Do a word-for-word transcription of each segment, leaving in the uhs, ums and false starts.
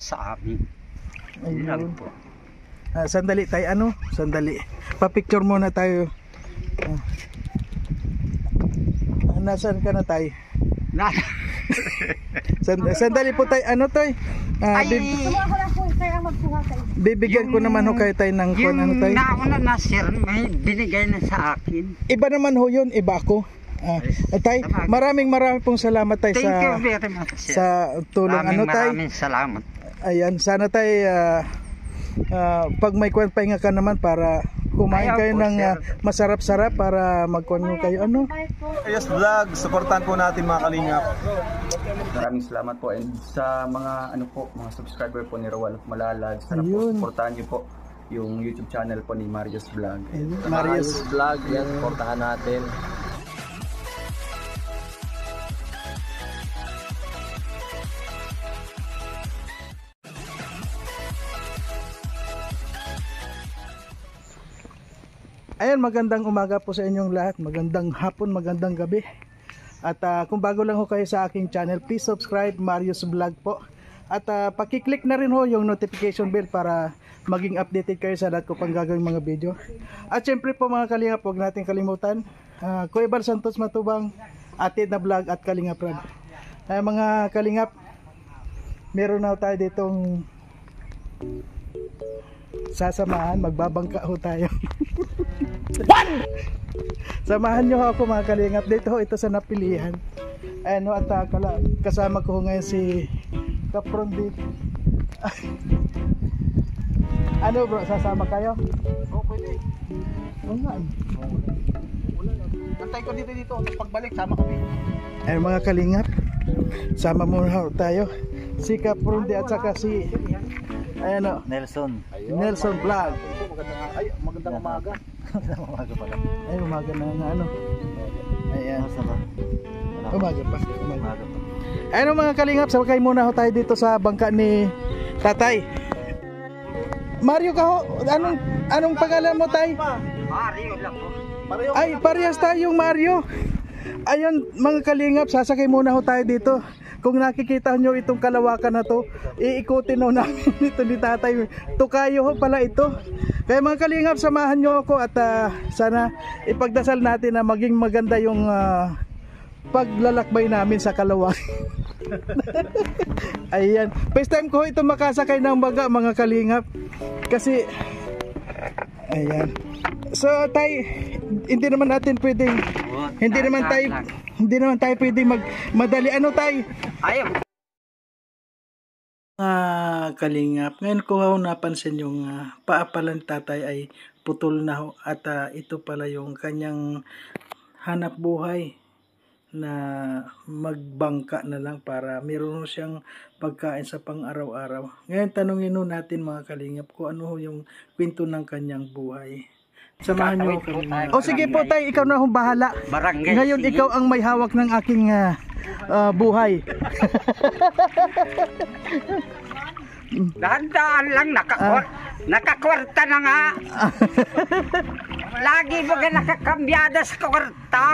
sa amin. Ayun lang po. Ah, sandali tayo, ano? Sandali. Pa-picture muna tayo. Ah. Ah, nasaan ka na tayo? Na Sand sandali po tayo. Ano tayo? Ah, Ay, bibigyan ko naman ho kayo tayo ng yung ano tayo. nauna na sir, may binigay na sa akin. Iba naman ho yun, iba ako. Ah, tay, maraming maraming pong salamat tay Thank sa you very much, sir. sa tulong. Maraming, ano tay. Maraming salamat. Ayan, sana tay uh, uh, pag may kwan pahinga ka naman para kumain Ayaw kayo po, ng uh, masarap-sarap para magkuhan kayo ano. Ayos Vlog, supportan po natin mga kalingap. Maraming salamat po, and sa mga ano po, mga subscriber po ni Roel of Malalag, sana po Ayun. supportahan niyo po yung YouTube channel po ni Marius Vlog. Ayun, Marius Vlog, yan, supportahan natin. Ayan, magandang umaga po sa inyong lahat. Magandang hapon, magandang gabi. At uh, kung bago lang ho kayo sa aking channel, please subscribe, Marius Vlog po. At uh, pakiclick na rin ho yung notification bell para maging updated kayo sa lahat ko pang gagawing mga video. At syempre po mga kalingap, huwag natin kalimutan, uh, Kuya Bal Santos Matubang, Atid na Vlog at Kalingap Rad. Uh, mga kalingap, meron na tayo ditong sasamahan, magbabangka ho tayo. One! Samahan nyo ako mga kalingap dito ho, ito sa napilihan. Ano at uh, kala, kasama ko ngayon si Kaprondi. Ano bro, sasama kayo? Oo, oh, pwede. Oo nga. Antay ko dito dito, pagbalik sama kami. Ay mga kalingap, sama muna ho tayo. Si Kaprondi at saka si ayan o, Nelson. Ayun, Nelson Vlog. Magandang, ay, magandang umaga. Magandang umaga pala. Ay umaga na nga ano. Ayan. Masama. Umaga pa. Umaga. Umaga pa. Ano mga kalingap, sabay muna ho tayo dito sa bangka ni Tatay. Mario ka ho, anong, anong pangalan mo tay? Mario lang po. Ay, parehas tayong Mario. Ayun mga kalingap, sasakay muna ho tayo dito. Kung nakikita nyo itong kalawakan na to, iikutin ho namin ito ni Tatay. Tukayo ho pala ito. Kaya mga kalingap, samahan nyo ako at uh, sana ipagdasal natin na maging maganda yung uh, paglalakbay namin sa Kalawang. Ayan, first time ko ito makasakay ng baga mga kalingap. Kasi ayan. So tay, hindi naman natin pwedeng hindi naman tayo hindi naman tayo pwedeng magmadali. Ano tay? Ayaw. Ah, kalingap. Ngayon ko ho napansin yung uh, paapalan Tatay ay putol na ho at uh, ito pala yung kanyang hanap buhay na magbangka na lang para meron siyang pagkain sa pang-araw-araw. Ngayon tanungin ho natin mga kalingap kung ano ho yung kwento ng kanyang buhay. Samahan niyo kami. O sige po tay, ikaw na hong bahala. Barangay. Ngayon ikaw ang may hawak ng aking uh, uh, buhay. Dahan-dahan lang, nakakwar nakakwarta na nga. Lagi mo ka nakakambyada sa kwarta.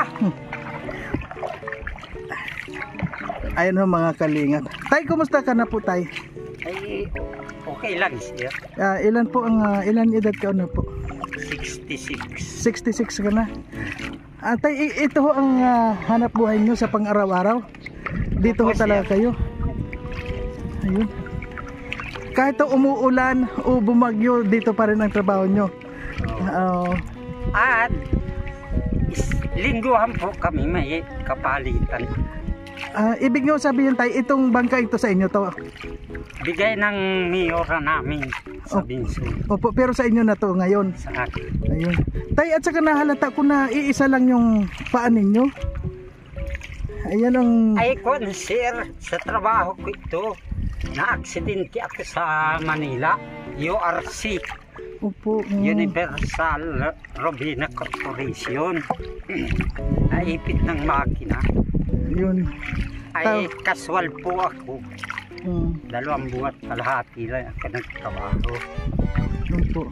Ayun ho mga kalingap. Tay, kumusta ka na po tay? Ay, okay lang siya. Uh, ilan po ang uh, ilan edad ka na po? sixty-six. sixty-six ka na. Ah, tay, ito ho ang uh, hanap buhay nyo sa pang-araw-araw. Dito ho talaga kayo. Ayun. Kahit umuulan o bumagyo, dito pa rin ang trabaho nyo. Uh, At lingguhan po kami may kapalitan. uh, ibig nyo sabihin tayo, itong bangka ito sa inyo to? Bigay ng miyora namin sa Oh. Binso. Opo, pero sa inyo na to ngayon. Sa akin. Ayun. Tay, at saka nahalata ko na iisa lang yung paan ninyo. Ayan ang... Ay kon sir, sa trabaho ko ito, na-aksidente ako sa Manila, U R C, Opo. Mm. Universal Robina Corporation. Naipit ng makina. Yun. Ay kaswal po ako. Mm. Dalawang buwan kalahati lang ako nagtrabaho. Yun po.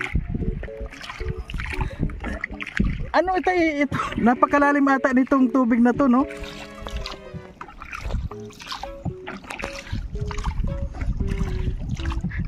Ano ito, ito? Napakalalim ata nitong tubig na to, no?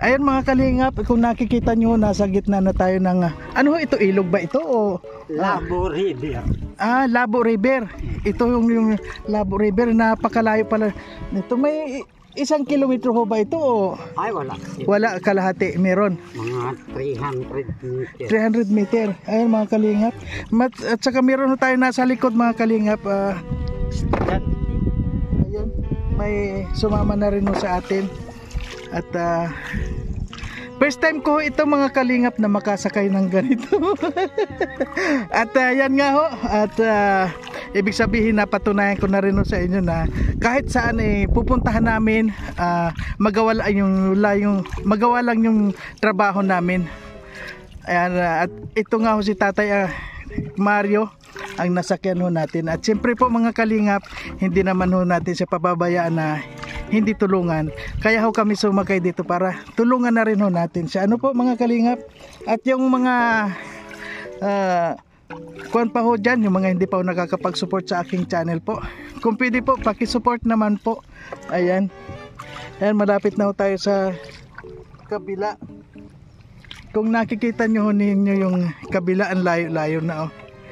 Ayun mga kalingap, kung nakikita nyo, nasa gitna na tayo ng, ah, ano ito, ilog ba ito o? Labo River. Ah, Labo River. Ito yung, yung Labo River, napakalayo pala. Ito may isang kilometro ho ba ito o? Ay, wala. Wala, kalahati, meron. Mga three hundred meters. three hundred meter. Ayun mga kalingap. Mat, at saka meron ho tayo nasa likod mga kalingap. ah, Yan. Ayan, may sumama na rin ho sa atin. At ah, first time ko ito mga kalingap na makasakay ng ganito. At uh, yan nga ho. At uh, ibig sabihin na patunayan ko na rin ho sa inyo na kahit saan eh pupuntahan namin, uh, magawa lang yung, yung magawa lang yung trabaho namin. Ayan, uh, at ito nga ho si Tatay uh, Mario ang nasakyan ho natin. At siyempre po mga kalingap, hindi naman ho natin siya pababayaan na hindi tulungan. Kaya ho kami sumakay dito para tulungan na rin ho natin siya. Ano po mga kalingap? At yung mga uh, kuwan pa ho dyan, yung mga hindi pa ho nakakapag-support sa aking channel po. Kung pwede po, pakisupport naman po. Ayan. Ayan, malapit na ho tayo sa kabila. Kung nakikita nyo ho ninyo yung kabila, ang layo-layo na oh.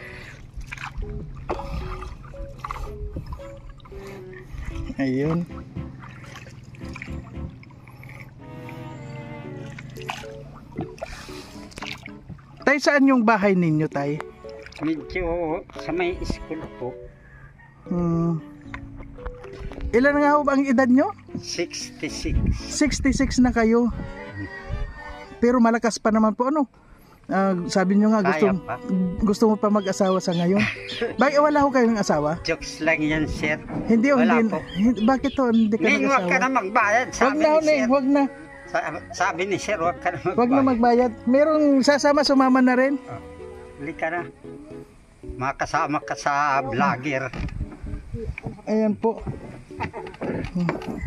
Ayun. Tay, saan yung bahay ninyo, Tay? Medyo sa may school po. Hmm. Ilan nga ho ba ang edad nyo? sixty-six. sixty-six na kayo. Pero malakas pa naman po, ano? Ah, sabi nyo nga gusto, Kaya pa. gusto mo pa mag-asawa sa ngayon. Bakit wala ho kayong asawa? Jokes lang yan, sir. Hindi, oh, Wala hindi, po. hindi- bakit to hindi ka Ning, huwag ka na nag-asawa? magbayad. Wag Sabi na, ni Ning, sir. wag na. Sa- Sabi ni sir, huwag ka na magbayad. Wag na magbayad. Merong sasama, sumama na rin. Huli ka na. Makasama ka sa vlogger. Ayan po. Hmm.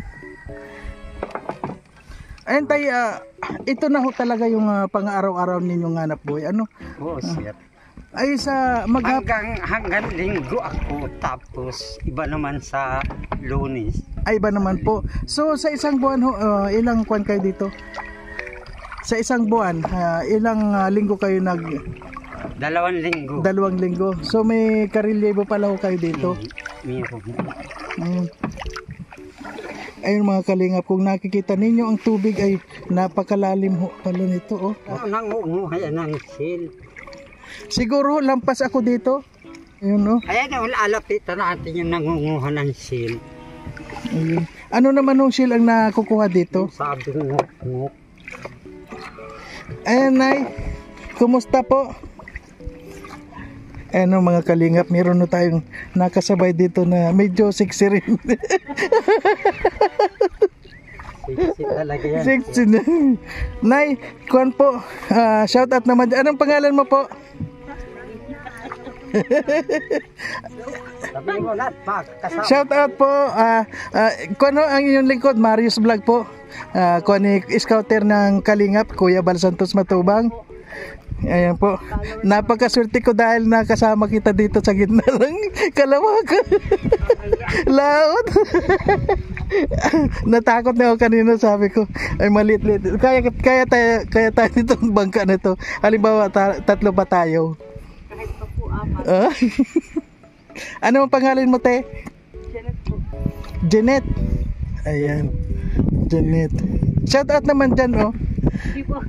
Ayan Tay, ah, ito na ho talaga yung ah, pang-araw-araw ninyong hanap buhay. Ano? Oo, sir. Ay sa mag Hanggang, hanggang linggo ako. Tapos, iba naman sa Lunes. ay ba naman po. So sa isang buwan ho, ah, ilang kwan kayo dito? Sa isang buwan, ah, ilang ah, linggo kayo nag Dalawang linggo. dalawang linggo. So may karelyebo pala ho kayo dito. Meron. Ayun. Ayun mga kalingap, kung nakikita ninyo ang tubig ay napakalalim ho pala nito oh. Ako nangunguha yan ng sil. Siguro lampas ako dito. Ayun oh. Ayan na, lalapitan natin yung nangunguha ng sil. Ayun. Ano naman hong shield ang nakukuha dito? Sabi ngok-ngok. Ayan Nay, kumusta po? Ano mga kalingap, meron na tayong nakasabay dito na medyo sexy rin. Sexy talaga yan. Sexy na. Nay, kuwan po, ah, shout out naman. Anong pangalan mo po? Sabi mo lahat, makakasama. Shout out po. Ah, ah, kuwan ho, ang inyong lingkod, Marius Vlog po. Ah, kuwan ni scouter ng Kalingap, Kuya Bal Santos Matubang. Ayan po. Napakaswerte ko dahil nakasama kita dito sa gitna ng Kalawakan. Laot. Natakot na ako kanina, sabi ko. Ay maliit-liit. Kaya kaya tayo kaya tayo nitong bangka na to. Halimbawa ta- tatlo pa tayo. Kahit pa po apat. Ah? Ano ang pangalan mo, te? Janet po. Janet. Ayan. Janet. Shout out naman dyan, oh. Di po.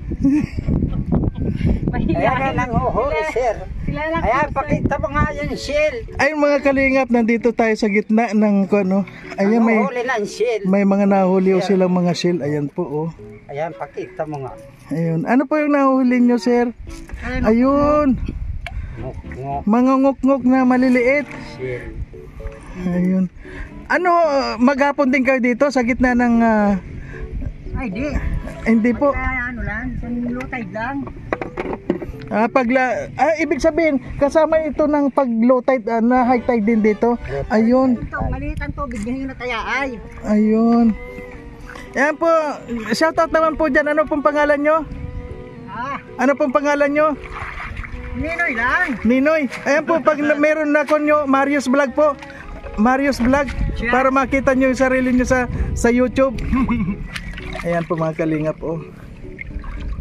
Ayan na nanguhuli, sir. Sila lang Ayan, po, pakita mo nga yung sil. Ay mga kalingap, nandito tayo sa gitna ng ano. Ayan, may Nanguhuli ng sil. may mga nahuli o silang mga shell. Ayan po, oh. Ayan, pakita mo nga. Ayun. Ano po yung nahuli nyo, sir? Ayun. Ngok-ngok Mga ngok-ngok na maliliit. sil. Ayun. Ano, uh, maghapon din kayo dito sa gitna ng... ah, Ay, di. hindi po. Kaya ano lang, isang low tide lang. Ah, pagla, ah, ibig sabihin, kasama ito ng pag low tide, ah, na high tide din dito. Ayun. Ito, maliit ang tubig, hindi na kaya ay. Ayun. Ayan po. Shoutout naman po dyan. Ano pong pangalan nyo? Ah, Ano pong pangalan nyo? Ninoy lang. Ninoy. Ayan po, pag na- meron na ko nyo, Marius Vlog po. Marius Vlog. Para makita nyo yung sarili nyo sa, sa YouTube. Ayan po mga kalingap, oh.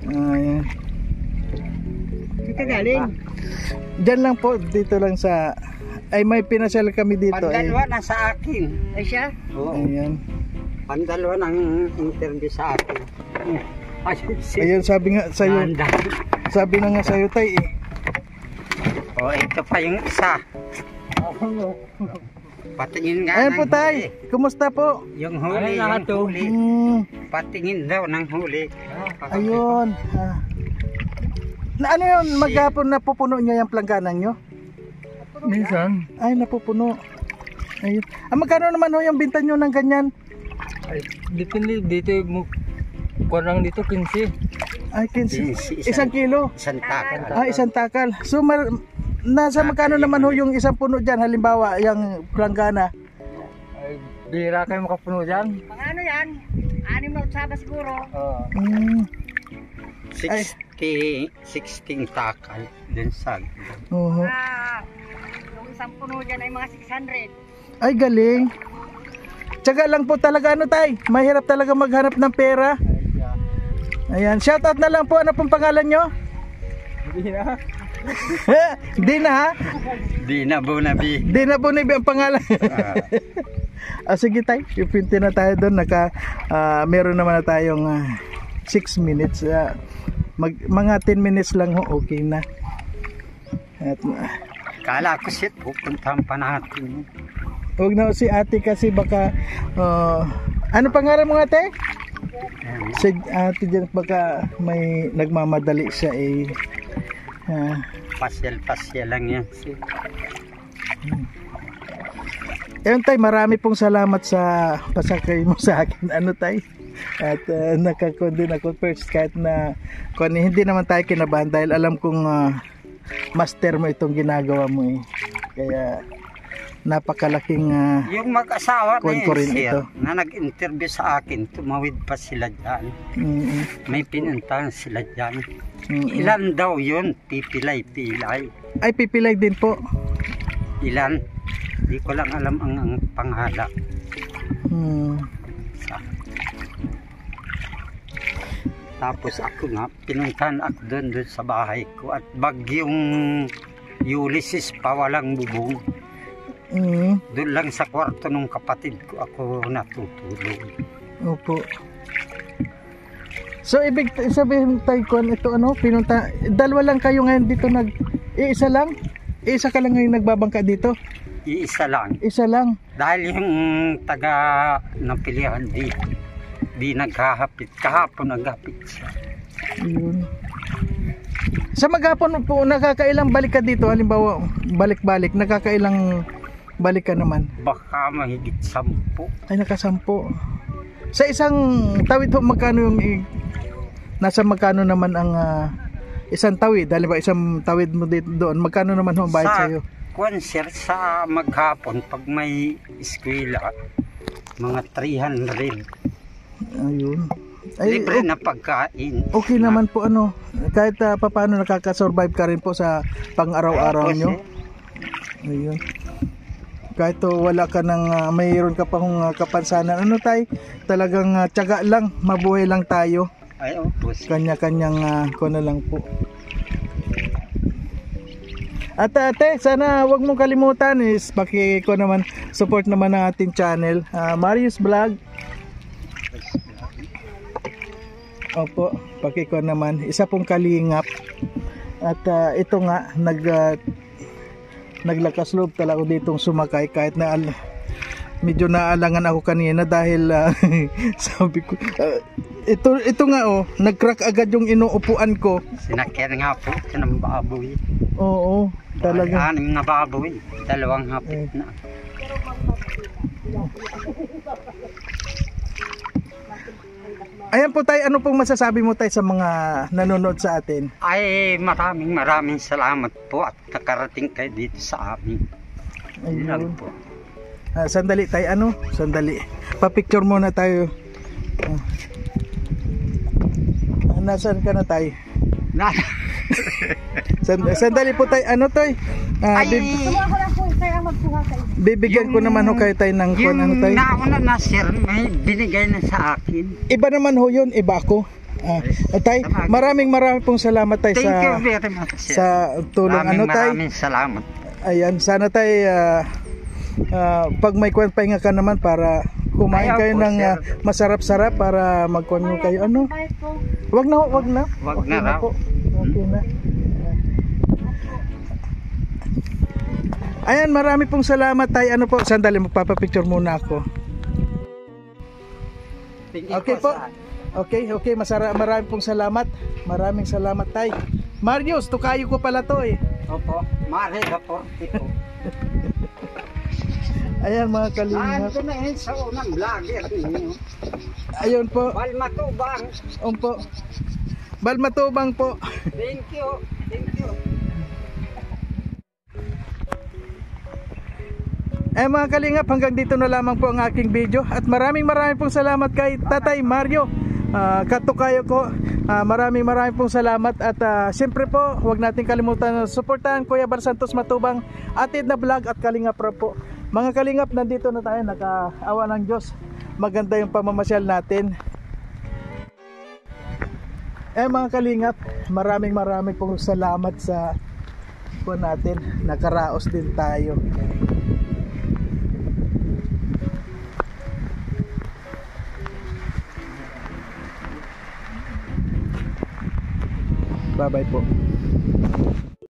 Ayan. Dito galing. Diyan lang po, dito lang sa... Ay, may pinasal kami dito. Ay, Pandalwa na sa akin. Ay siya. Oo. ayan. Pandalwa ng interview sa akin. Ay, si Ayun, sabi nga sa'yo, Nanda. sabi na nga sa'yo, tay, eh. Oh, ito pa yung isa. Patingin nga Ayan ng po, tay. huli. Kumusta po? Yung huli, yung huli. Hmm, Patingin daw ng huli. ayun. Ah. Na ano yun, maghapon napupuno niya yung planggana nyo? Minsan. Ay, napupuno. Ayun. Ah, magkano naman ho yung binta nyo ng ganyan? Ay, depende dito mo. Kurang dito quince. Ay, quince. Quince, Isang kilo. Isang takal. Ah, isang takal. So, mar- nasa magkano naman ho yung isang puno dyan? Halimbawa, yung planggana. Ay, bira kayo makapuno dyan. Mga ano yan? Anim na utsaba siguro. Oo. Hmm. sixty, sixteen takal dun sa Oo. Ah, yung isang puno dyan ay mga six hundred. Ay, galing. Tiyaga lang po talaga, ano tay? Mahirap talaga maghanap ng pera. Ayan, shoutout na lang po. Ano pong pangalan nyo? Hindi na. Di na ha? Di na bunabi. Di na po na ang pangalan. Ah, sige tay, ipinti na tayo doon. Naka, ah, meron naman na tayong six minutes. Ah, mag, mga ten minutes lang ho, okay na. At, ah, Kala ko shit, pupuntahan pa natin. huwag na ho si ate kasi baka, ah, ano pangalan mo ate? Si ate dyan baka may nagmamadali siya eh. Ah, Pasyal-pasyal lang yan. Ayun tay, marami pong salamat sa pasakay mo sa akin. Ano tay? At uh, nakakon din ako first kahit na kung hindi naman tayo kinabahan dahil alam kong uh, master mo itong ginagawa mo eh. Kaya napakalaking uh, Yung mag-asawa Kuwan na ko yun, rin sir, ito. na nag-interview sa akin, tumawid pa sila dyan. mm, May pinuntahan sila dyan. mm, Ilan daw yun? Pipilay-pilay. ay pipilay din po. Ilan? Di ko lang alam ang, ang pangalan. Hmm. Tapos ako nga, pinuntahan ako doon doon sa bahay ko. At bagyong Ulysses pa walang bubong. Mm, Doon lang sa kwarto ng kapatid ko ako natutulog. opo. So ibig sabihin tayo kon ito ano pinunta dalawa lang kayo ngayon dito nag iisa lang? Iisa ka lang ngayon nagbabangka dito? Iisa lang. Isa lang. Dahil yung taga ng pilihan di, di naghahapit. Kahapon naghapit siya. Yun. Sa maghapon po, nakakailang balik ka dito? Halimbawa, balik-balik, nakakailang balik ka naman? Baka mahigit sampu. Ay, nakasampo. Sa isang tawid po, magkano yung... i- Nasa magkano naman ang ah, isang tawid? Halimbawa, isang tawid mo dito doon, magkano naman ho ang bayad Sa sa'yo? concert sa maghapon, pag may eskwela, mga three hundred. Ayun. Ay, Libre o- na pagkain. okay naman po ano, kahit uh, paano nakaka-survive ka rin po sa pang-araw-araw Tapos, nyo. eh, Ayun. Kahit to wala ka ng uh, mayroon ka pa kung uh, kapansanan. Ano tay? Talagang uh, tiyaga lang, mabuhay lang tayo. Ay, opos. Kanya-kanyang uh, kuno lang po. At ate, sana wag mong kalimutan is paki ko naman support naman ng ating channel, uh, Marius Vlog. Opo, paki ko naman isa pong kalingap. At uh, ito nga nag uh, naglakas loob talaga ditong sumakay kahit na al- medyo naalangan ako kanina dahil uh, sabi ko uh, ito ito nga oh, nag-crack agad yung inuupuan ko. Sinakyan nga po ito ng baboy. Oo, talaga. Anim na baboy. Dalawang hapit na. Ayan po tayo, ano pong masasabi mo tayo sa mga nanonood sa atin? Ay, maraming maraming salamat po at nakarating kayo dito sa amin. Yun lang Ayun. po. Ah, sandali tayo, ano? Sandali. Pa-picture muna tayo. Ah. Ah, nasaan ka na tayo? Na, Sand- sandali po tayo, ano tayo? Ah, ay, bib- Tuwa ko lang po, kaya magkuha kayo. bibigyan ko naman ho kayo tayo ng kung ano yung tayo. nauna na sir, may binigay na sa akin. Iba naman ho yun, iba ako. Ah, ah, tay, maraming maraming pong salamat tay Thank you sa very much. sir. sa tulong Maraming ano tay. maraming salamat. Ayan, sana tay ah, ah, pag may kwan pahinga ka naman para kumain Ayaw kayo po, ng sir. ah, masarap-sarap para magkuhan mo kayo ano. Wag na, wag na. Wag Okay na raw. po. Okay na. Ayan, marami pong salamat tay. Ano po, sandali magpapapicture muna ako. Thank you Okay po. sa- Okay, okay, masara maraming pong salamat. Maraming salamat tay. Marius, tukayo ko pala to eh. Opo, Mare Raporte po. Ayan mga kalingap. Ando na yun sa unang vlogger ninyo. Ayun po. Balmatubang. Umpo. Balmatubang po. Thank you. Thank you. Eh mga kalingap, hanggang dito na lamang po ang aking video. At maraming maraming pong salamat kay Tatay Mario. Uh, katukayo ko. Uh, maraming maraming pong salamat. At uh, siyempre po, huwag natin kalimutan na suportahan Kuya Bar Santos Matubang, Atid na Vlog at Kalingap Rob po. Mga kalingap, nandito na tayo. Nakaawa ng Diyos. Maganda yung pamamasyal natin. Eh mga kalingap, maraming maraming pong salamat sa po natin. Nakaraos din tayo. Bye bye po.